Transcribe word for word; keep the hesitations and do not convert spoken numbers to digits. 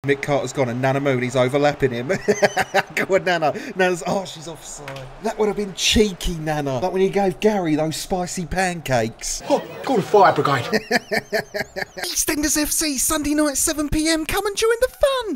Mick Carter's gone and Nana Mooney's overlapping him. Go on, Nana. Nana's, oh, she's offside. That would have been cheeky, Nana. Like when you gave Gary those spicy pancakes. Oh, call the fire brigade. EastEnders F C, Sunday night, seven p m. Come and join the fun.